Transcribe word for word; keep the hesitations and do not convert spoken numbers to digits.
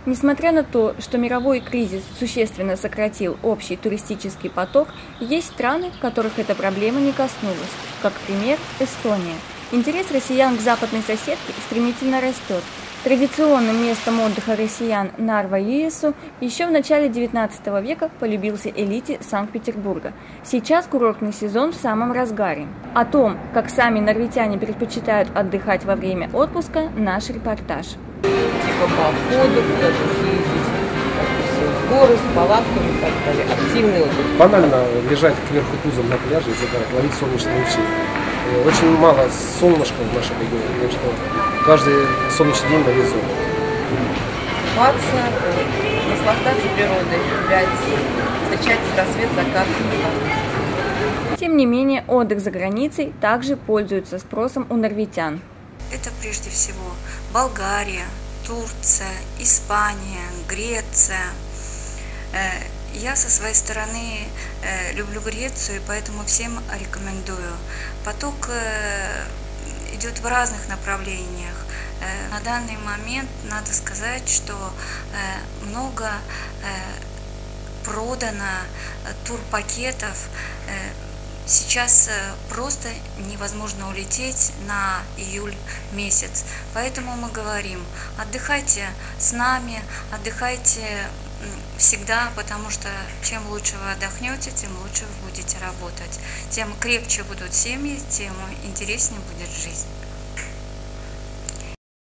Несмотря на то, что мировой кризис существенно сократил общий туристический поток, есть страны, которых эта проблема не коснулась, как пример Эстония. Интерес россиян к западной соседке стремительно растет. Традиционным местом отдыха россиян Нарва-Иесу еще в начале девятнадцатого века полюбился элите Санкт-Петербурга. Сейчас курортный сезон в самом разгаре. О том, как сами норвитяне предпочитают отдыхать во время отпуска, наш репортаж. Типа по походу, куда-то съездить, в горы с палатками и так далее. Активный отдых. Банально лежать кверху пузом на пляже и загорать, ловить солнечные лучи. Очень мало солнышка в нашем регионе, потому что каждый солнечный день на весь зон. Купаться, наслаждаться природой, гулять, встречать рассвет, закат. Тем не менее, отдых за границей также пользуется спросом у норвитян. Это прежде всего Болгария, Турция, Испания, Греция. Я со своей стороны люблю Грецию, поэтому всем рекомендую. Поток идет в разных направлениях. На данный момент надо сказать, что много продано турпакетов. Сейчас просто невозможно улететь на июль месяц. Поэтому мы говорим, отдыхайте с нами, отдыхайте всегда, потому что чем лучше вы отдохнете, тем лучше вы будете работать. Тем крепче будут семьи, тем интереснее будет жизнь.